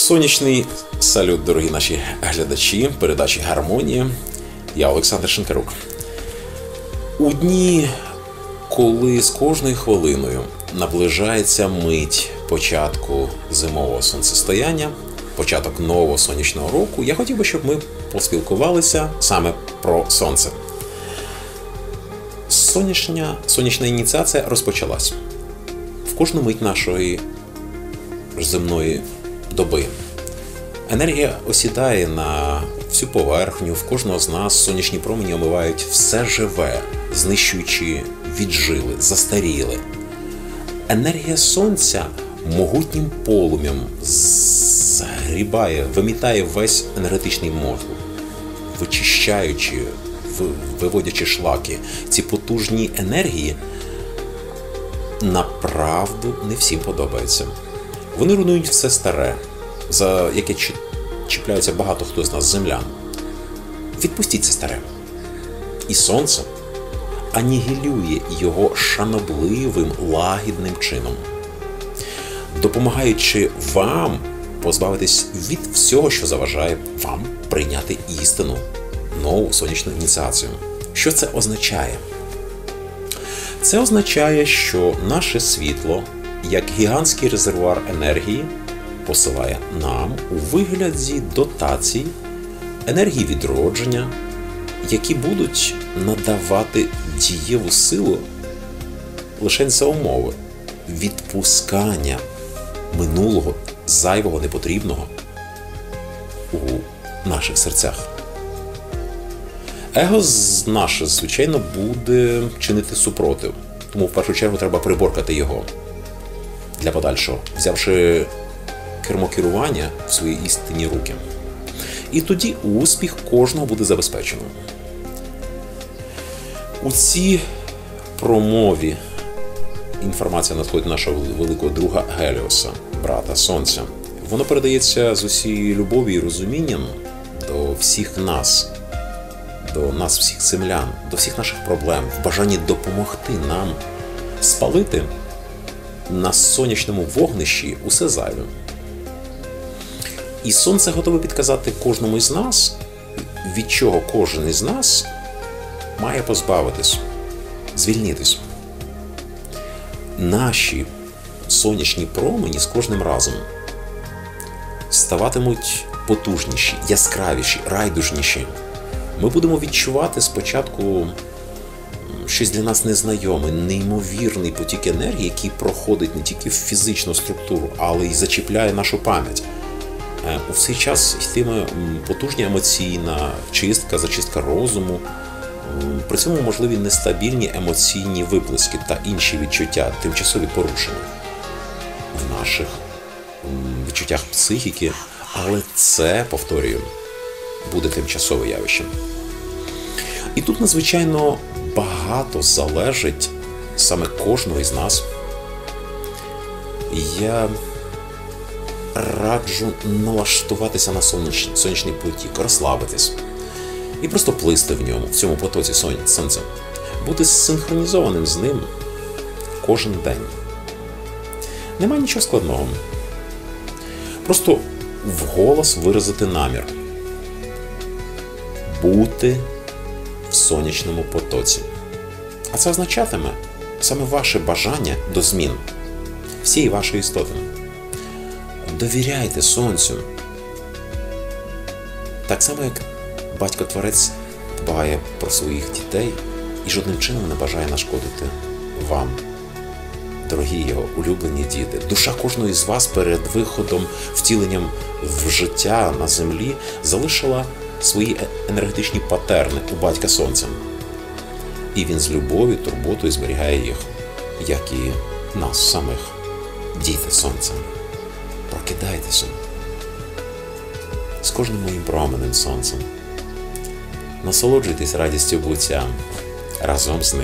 Сонячний салют, дорогі наші глядачі передачі «Гармонія». Я Олександр Шинкарук. У дні, коли з кожною хвилиною наближається мить початку зимового сонцестояння, початок нового сонячного року, я хотів би, щоб ми поспілкувалися саме про сонце. Сонячна ініціація розпочалась. В кожну мить нашої земної доби енергія осідає на всю поверхню, в кожного з нас сонячні промені омивають все живе, знищуючи віджили, застаріле. Енергія сонця могутнім полум'ям загрібає, вимітає весь енергетичний мозок, вичищаючи, виводячи шлаки. Ці потужні енергії направду не всім подобаються. Вони руйнують все старе, за яке чіпляються багато хто з нас землян. Відпустіть це старе. І сонце анігілює його шанобливим, лагідним чином, допомагаючи вам позбавитись від всього, що заважає вам прийняти істину, нову сонячну ініціацію. Що це означає? Це означає, що наше світло, як гігантський резервуар енергії, посилає нам у вигляді дотацій, енергії відродження, які будуть надавати дієву силу лише за умови відпускання минулого, зайвого, непотрібного у наших серцях. Его наше, звичайно, буде чинити супротив, тому в першу чергу треба приборкати його для подальшого, взявши кермо керування в свої істинні руки. І тоді успіх кожного буде забезпечено. У цій промові інформація надходить нашого великого друга Геліоса, брата Сонця. Воно передається з усією любов'ю і розумінням до всіх нас, до нас всіх землян, до всіх наших проблем, в бажанні допомогти нам спалити на сонячному вогнищі усе зайве. І сонце готове підказати кожному із нас, від чого кожен із нас має позбавитись, звільнитись. Наші сонячні промені з кожним разом ставатимуть потужніші, яскравіші, райдужніші. Ми будемо відчувати спочатку щось для нас незнайоме, неймовірний потік енергії, який проходить не тільки в фізичну структуру, але й зачіпляє нашу пам'ять. У цей час йтиме потужна емоційна чистка, зачистка розуму. При цьому можливі нестабільні емоційні виплески та інші відчуття, тимчасові порушення в наших відчуттях психіки. Але це, повторюю, буде тимчасове явище. І тут надзвичайно багато залежить саме кожного із нас. Я раджу налаштуватися на сонячний потік, розслабитись і просто плисти в ньому, в цьому потоці сонця. Бути синхронізованим з ним кожен день. Нема нічого складного. Просто вголос виразити намір. Бути в сонячному потоці. А це означатиме саме ваше бажання до змін всієї вашої істоти. Довіряйте сонцю. Так само, як батько-творець дбає про своїх дітей і жодним чином не бажає нашкодити вам, дорогі його улюблені діти. Душа кожного із вас перед виходом, втіленням в життя на землі залишила свої енергетичні патерни у батька сонця. І він з любов'ю, турботою зберігає їх, як і нас самих, діти сонця. Прокидайтеся з кожним моїм променем сонцем. Насолоджуйтесь радістю буття разом з ним.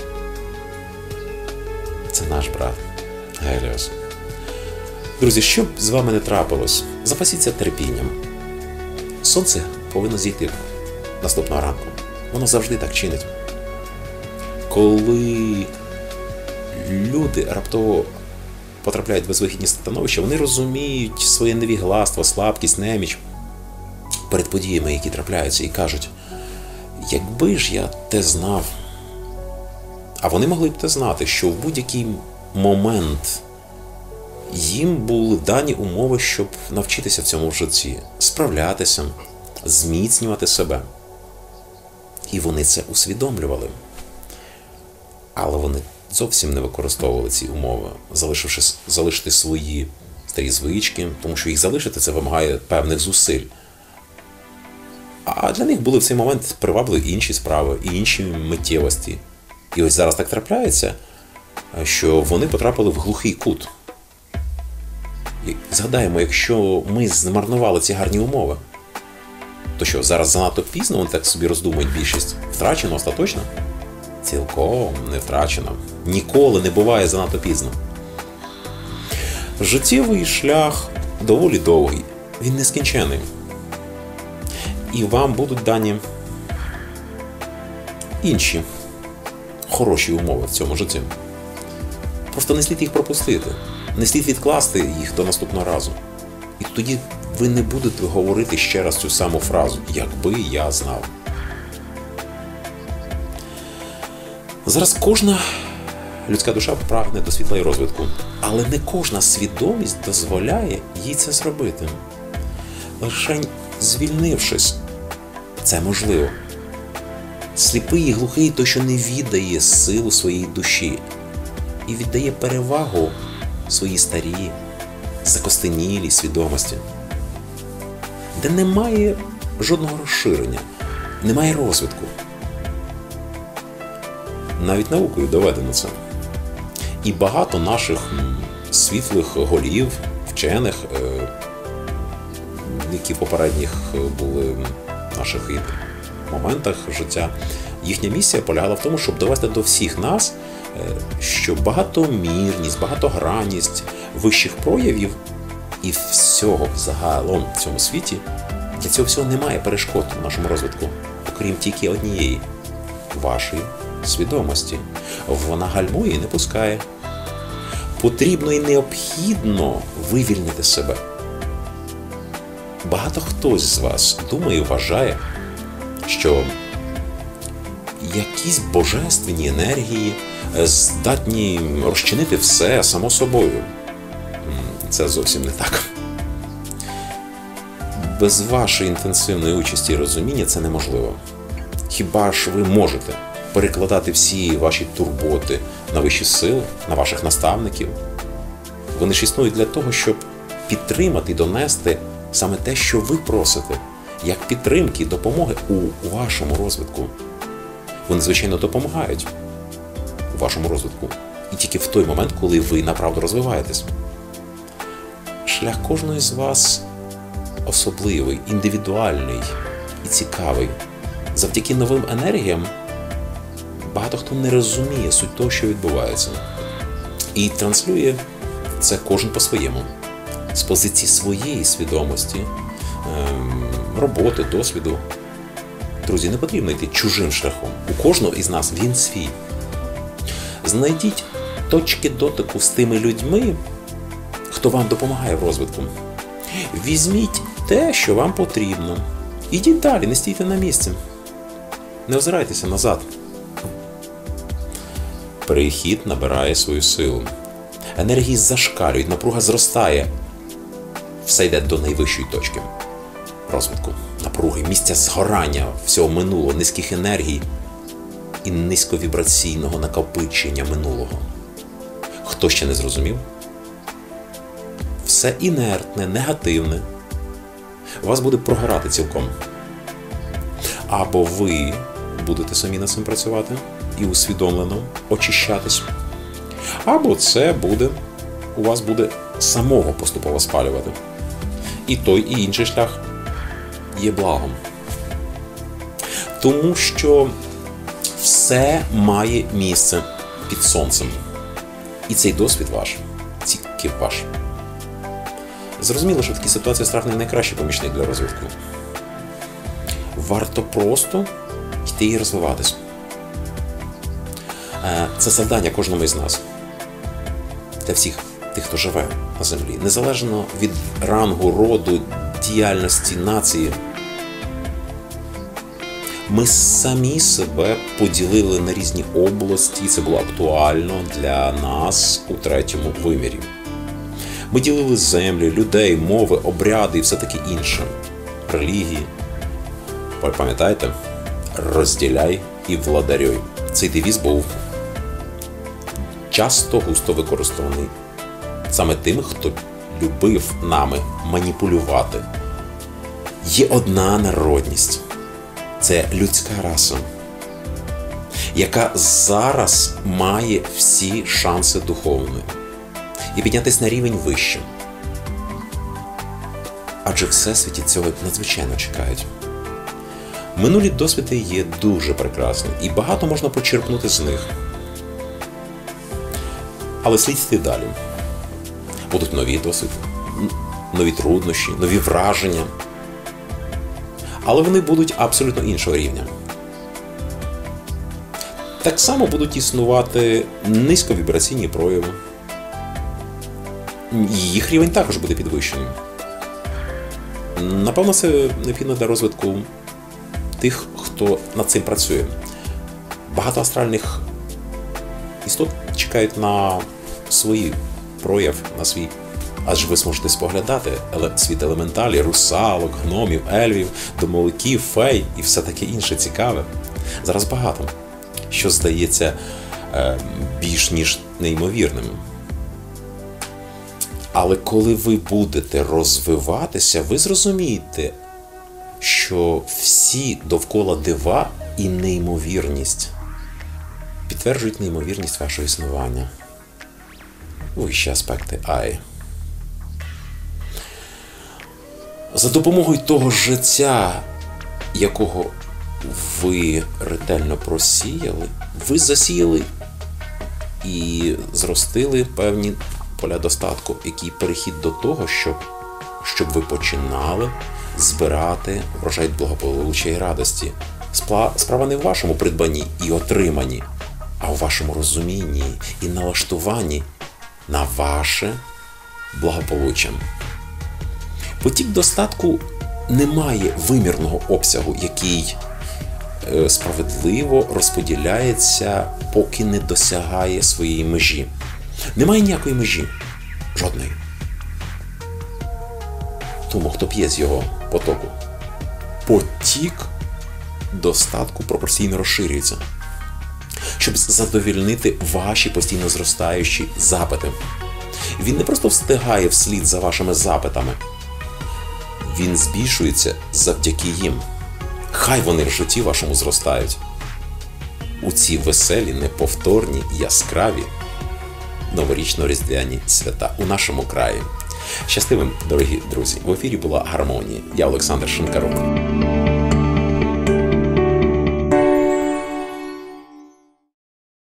Це наш брат Геліос. Друзі, що б з вами не трапилось, запасіться терпінням. Сонце повинно зійти наступного ранку. Воно завжди так чинить. Коли люди раптово потрапляють в безвихідні становища, вони розуміють своє невігластво, слабкість, неміч перед подіями, які трапляються, і кажуть: якби ж я те знав. А вони могли б те знати, що в будь-який момент їм були дані умови, щоб навчитися в цьому житті, справлятися, зміцнювати себе. І вони це усвідомлювали. Але вони зовсім не використовували ці умови, залишити свої старі звички, тому що їх залишити це вимагає певних зусиль. А для них були в цей момент привабливі інші справи і інші миттєвості. І ось зараз так трапляється, що вони потрапили в глухий кут. І згадаємо, якщо ми змарнували ці гарні умови, то що, зараз занадто пізно, вони так собі роздумують більшість? Втрачено остаточно? Цілком не втрачено. Ніколи не буває занадто пізно. Життєвий шлях доволі довгий, він нескінчений. І вам будуть дані інші хороші умови в цьому житті. Просто не слід їх пропустити, не слід відкласти їх до наступного разу. І тоді ви не будете говорити ще раз цю саму фразу «якби я знав». Зараз кожна людська душа прагне до світла і розвитку, але не кожна свідомість дозволяє їй це зробити. Лише звільнившись, це можливо. Сліпий і глухий той, що не віддає силу своїй душі і віддає перевагу своїй старій, закостенілій свідомості, де немає жодного розширення, немає розвитку. Навіть наукою доведено це. І багато наших світлих голів, вчених, які в попередніх були наших моментах життя, їхня місія полягала в тому, щоб довести до всіх нас, що багатомірність, багатогранність вищих проявів і всього загалом в цьому світі, для цього всього немає перешкод в нашому розвитку, окрім тільки однієї – вашої свідомості. Вона гальмує і не пускає. Потрібно і необхідно вивільнити себе. Багато хтось з вас думає і вважає, що якісь божественні енергії здатні розчинити все само собою. Це зовсім не так. Без вашої інтенсивної участі і розуміння це неможливо. Хіба ж ви можете перекладати всі ваші турботи на вищі сили, на ваших наставників? Вони ж існують для того, щоб підтримати і донести саме те, що ви просите, як підтримки, допомоги у вашому розвитку. Вони, звичайно, допомагають у вашому розвитку. І тільки в той момент, коли ви направду розвиваєтесь. Шлях кожного з вас особливий, індивідуальний і цікавий. Завдяки новим енергіям багато хто не розуміє суть того, що відбувається. І транслює це кожен по-своєму. З позиції своєї свідомості, роботи, досвіду. Друзі, не потрібно йти чужим шляхом. У кожного із нас він свій. Знайдіть точки дотику з тими людьми, хто вам допомагає в розвитку. Візьміть те, що вам потрібно. Ідіть далі, не стійте на місці. Не озирайтеся назад. Перехід набирає свою силу. Енергії зашкалюють, напруга зростає. Все йде до найвищої точки розвитку, напруги, місця згорання всього минулого, низьких енергій і низьковібраційного накопичення минулого. Хто ще не зрозумів? Все інертне, негативне вас буде прогорати цілком. Або ви будете самі над цим працювати і усвідомлено очищатись, або це буде, у вас буде самого поступово спалювати. І той, і інший шлях є благом. Тому що все має місце під сонцем. І цей досвід ваш, тільки ваш. Зрозуміло, що в такій ситуації страх не найкращий помічник для розвитку. Варто просто йти і розвиватись. Це завдання кожному із нас. Для всіх тих, хто живе на землі, незалежно від рангу, роду, діяльності, нації. Ми самі себе поділили на різні області, це було актуально для нас у третьому вимірі. Ми ділили землі, людей, мови, обряди і все таке інше. Релігії. Пам'ятаєте? Розділяй і владарюй. Цей девіз був часто густо використаний саме тими, хто любив нами маніпулювати. Є одна народність. Це людська раса, яка зараз має всі шанси духовні і піднятися на рівень вище. Адже всесвіті цього надзвичайно чекають. Минулі досвіди є дуже прекрасні, і багато можна почерпнути з них. Але слід йти далі. Будуть нові досвіди, нові труднощі, нові враження. Але вони будуть абсолютно іншого рівня. Так само будуть існувати низьковібраційні прояви. Їх рівень також буде підвищений. Напевно, це необхідно для розвитку тих, хто над цим працює. Багато астральних істот чекають на свій прояв, на свій. Адже ви зможете споглядати світ елементалів, русалок, гномів, ельфів, домовиків, фей і все таке інше цікаве. Зараз багато, що здається більш ніж неймовірним. Але коли ви будете розвиватися, ви зрозумієте, що всі довкола дива і неймовірність підтверджують неймовірність вашого існування. Вищі аспекти Ай. За допомогою того життя, якого ви ретельно просіяли, ви засіяли і зростили певні поля достатку, який перехід до того, щоб ви починали збирати врожай благополуччя і радості. Справа не в вашому придбанні і отриманні, а в вашому розумінні і налаштуванні на ваше благополуччя. Потік достатку не має вимірного обсягу, який справедливо розподіляється, поки не досягає своєї межі. Немає ніякої межі. Жодної. Тому, хто п'є з його потоку, потік достатку пропорційно розширюється, щоб задовольнити ваші постійно зростаючі запити. Він не просто встигає вслід за вашими запитами, він збільшується завдяки їм. Хай вони в житті вашому зростають. У ці веселі, неповторні, яскраві новорічно-різдвяні свята у нашому краї. Щасливим, дорогі друзі! В ефірі була Гармонія. Я Олександр Шинкарук.